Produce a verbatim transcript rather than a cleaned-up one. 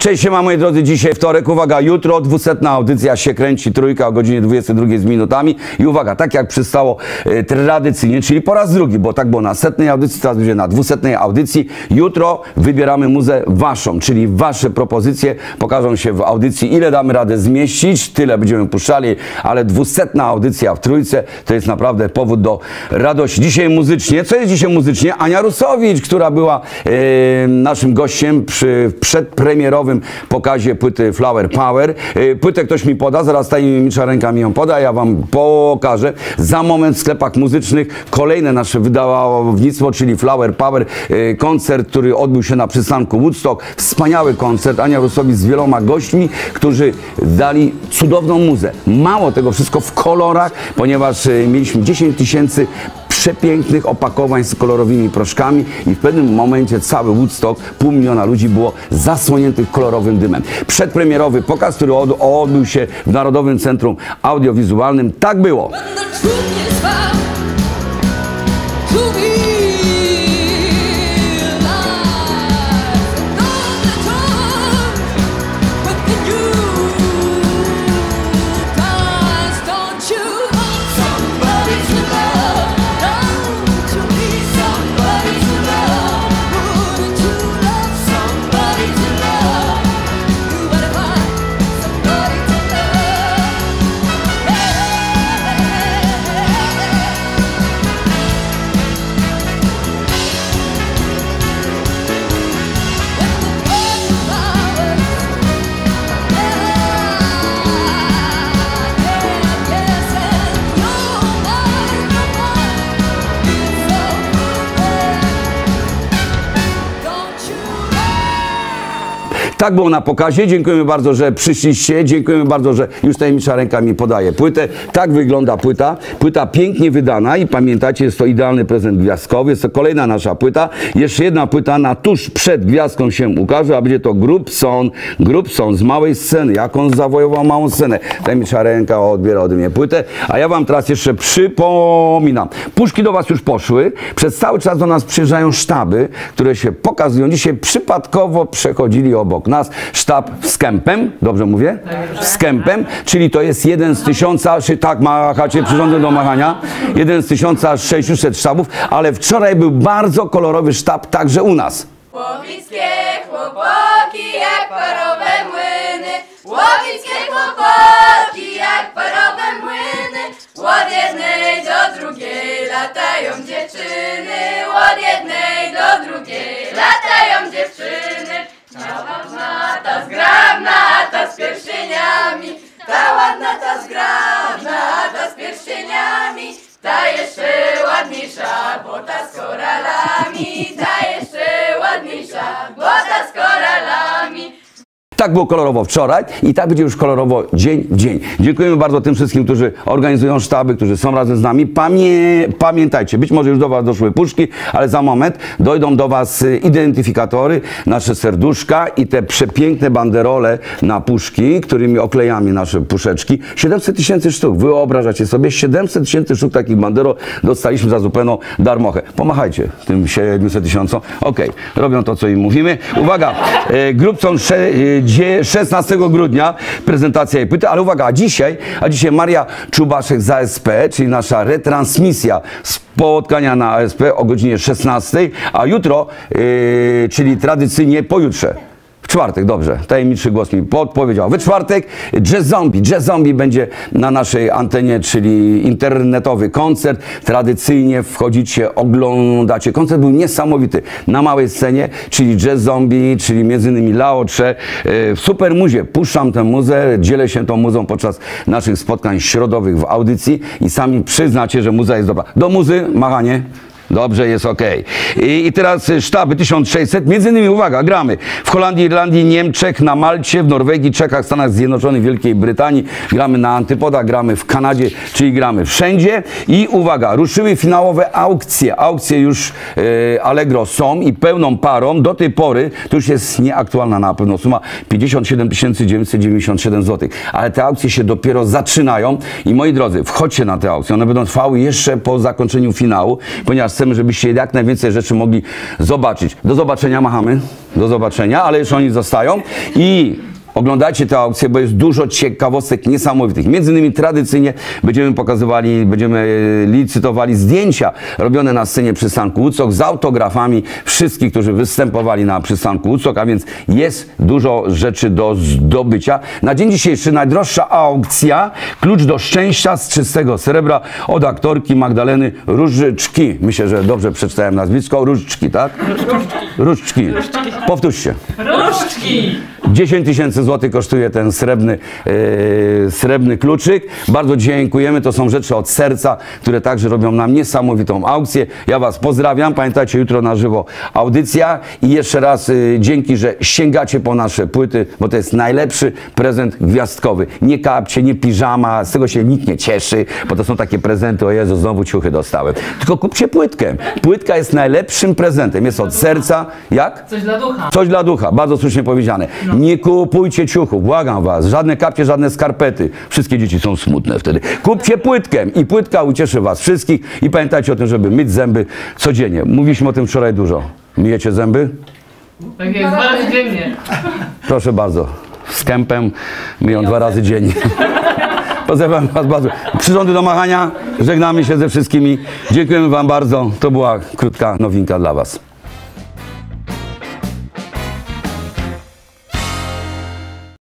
Cześć, siema moi drodzy, dzisiaj wtorek, uwaga, jutro dwusetna audycja się kręci, trójka o godzinie dwudziestej drugiej z minutami i uwaga, tak jak przystało e, tradycyjnie, czyli po raz drugi, bo tak było na setnej audycji, teraz będzie na dwusetnej audycji, jutro wybieramy muzę waszą, czyli wasze propozycje pokażą się w audycji, ile damy radę zmieścić, tyle będziemy puszczali, ale dwusetna audycja w trójce to jest naprawdę powód do radości. Dzisiaj muzycznie, co jest dzisiaj muzycznie? Ania Rusowicz, która była e, naszym gościem przy przedpremierowym pokazie płyty Flower Power. Płytę ktoś mi poda, zaraz tajemnicza ręka mi ją poda, ja wam pokażę. Za moment w sklepach muzycznych kolejne nasze wydawnictwo, czyli Flower Power. Koncert, który odbył się na przystanku Woodstock. Wspaniały koncert. Ania Rusowicz z wieloma gośćmi, którzy dali cudowną muzę. Mało tego, wszystko w kolorach, ponieważ mieliśmy dziesięć tysięcy przepięknych opakowań z kolorowymi proszkami i w pewnym momencie cały Woodstock, pół miliona ludzi było zasłoniętych kolorowym dymem. Przedpremierowy pokaz, który od, odbył się w Narodowym Centrum Audiowizualnym. Tak było. Tak było na pokazie. Dziękujemy bardzo, że przyszliście. Dziękujemy bardzo, że już tajemnicza ręka mi podaje płytę. Tak wygląda płyta. Płyta pięknie wydana i pamiętacie, jest to idealny prezent gwiazdkowy. Jest to kolejna nasza płyta. Jeszcze jedna płyta na tuż przed gwiazdką się ukaże, a będzie to Grubson. Grubson z małej sceny. Jak on zawojował małą scenę. Tajemnicza ręka odbiera ode mnie płytę. A ja wam teraz jeszcze przypominam. Puszki do was już poszły. Przez cały czas do nas przyjeżdżają sztaby, które się pokazują. Dzisiaj przypadkowo przechodzili obok nas sztab z kępem, dobrze mówię? Z kępem, czyli to jest jeden z tysiąca, tak machacie, przyrządzę do machania, jeden z tysiąca sześciuset sztabów, ale wczoraj był bardzo kolorowy sztab także u nas. Łowickie chłopaki jak parowe młyny, łowickie chłopaki jak parowe młyny, od jednej do drugiej latają dziewczyny, od jednej do drugiej latają dziewczyny. Ta ładna, ta zgrabna, ta z pierścieniami, ta ładna, ta zgrabna, ta z pierścieniami, ta jeszcze ładniejsza, bo ta z koralami, ta jeszcze ładniejsza, bo ta z koralami. Tak było kolorowo wczoraj i tak będzie już kolorowo dzień w dzień. Dziękujemy bardzo tym wszystkim, którzy organizują sztaby, którzy są razem z nami. Pamię pamiętajcie, być może już do was doszły puszki, ale za moment dojdą do was identyfikatory, nasze serduszka i te przepiękne banderole na puszki, którymi oklejamy nasze puszeczki. siedemset tysięcy sztuk. Wyobrażacie sobie, siedemset tysięcy sztuk takich banderol dostaliśmy za zupełną darmochę. Pomachajcie tym siedemset tysiącom. Okej, okay. Robią to, co im mówimy. Uwaga, e, Grubson szesnastego grudnia prezentacja jej płyty, ale uwaga, a dzisiaj, a dzisiaj Maria Czubaszek z A S P, czyli nasza retransmisja spotkania na A S P o godzinie szesnastej, a jutro, yy, czyli tradycyjnie pojutrze. W czwartek, dobrze, tajemniczy głos mi podpowiedział. We czwartek Jazz Zombie. Jazz Zombie będzie na naszej antenie, czyli internetowy koncert. Tradycyjnie wchodzicie, oglądacie. Koncert był niesamowity. Na małej scenie, czyli Jazz Zombie, czyli między innymi Laocze. W super muzie. Puszczam tę muzę, dzielę się tą muzą podczas naszych spotkań środowych w audycji i sami przyznacie, że muza jest dobra. Do muzy, machanie. Dobrze, jest ok. I, I teraz sztaby tysiąc sześćset, między innymi, uwaga, gramy w Holandii, Irlandii, Niemczech, na Malcie, w Norwegii, Czechach, Stanach Zjednoczonych, Wielkiej Brytanii, gramy na Antypodach, gramy w Kanadzie, czyli gramy wszędzie. I uwaga, ruszyły finałowe aukcje. Aukcje już e, Allegro są i pełną parą. Do tej pory, to już jest nieaktualna na pewno suma, pięćdziesiąt siedem tysięcy dziewięćset dziewięćdziesiąt siedem złotych. Ale te aukcje się dopiero zaczynają i moi drodzy, wchodźcie na te aukcje. One będą trwały jeszcze po zakończeniu finału, ponieważ chcemy, żebyście jak najwięcej rzeczy mogli zobaczyć. Do zobaczenia, machamy. Do zobaczenia, ale jeszcze oni zostają. I oglądajcie tę aukcję, bo jest dużo ciekawostek niesamowitych. Między innymi tradycyjnie będziemy pokazywali, będziemy licytowali zdjęcia robione na scenie przystanku Woodstock z autografami wszystkich, którzy występowali na przystanku Woodstock, a więc jest dużo rzeczy do zdobycia. Na dzień dzisiejszy najdroższa aukcja, klucz do szczęścia z czystego srebra od aktorki Magdaleny Różyczki. Myślę, że dobrze przeczytałem nazwisko. Różyczki, tak? Różyczki. Powtórzcie. Różdżki! dziesięć tysięcy złotych kosztuje ten srebrny, yy, srebrny kluczyk. Bardzo dziękujemy. To są rzeczy od serca, które także robią nam niesamowitą aukcję. Ja Was pozdrawiam. Pamiętajcie, jutro na żywo audycja. I jeszcze raz yy, dzięki, że sięgacie po nasze płyty, bo to jest najlepszy prezent gwiazdkowy. Nie kapcie, nie piżama. Z tego się nikt nie cieszy, bo to są takie prezenty. O Jezu, znowu ciuchy dostałem. Tylko kupcie płytkę. Płytka jest najlepszym prezentem. Jest od serca. Jak? Coś dla ducha. Coś dla ducha, bardzo słusznie powiedziane. Nie kupujcie ciuchów, błagam was. Żadne kapcie, żadne skarpety. Wszystkie dzieci są smutne wtedy. Kupcie płytkę i płytka ucieszy was wszystkich. I pamiętajcie o tym, żeby myć zęby codziennie. Mówiliśmy o tym wczoraj dużo. Myjecie zęby? Tak jest, dwa razy dziennie. Proszę bardzo. Z kępem myją dwa razy dziennie. Pozdrawiam was bardzo. Przyrządy do machania. Żegnamy się ze wszystkimi. Dziękujemy wam bardzo. To była krótka nowinka dla was.